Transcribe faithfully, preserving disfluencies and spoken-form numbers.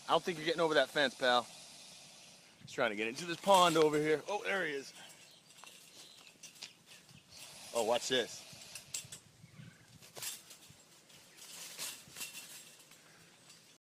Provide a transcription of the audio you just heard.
I don't think you're getting over that fence, pal. He's trying to get into this pond over here. Oh, there he is. Oh, watch this.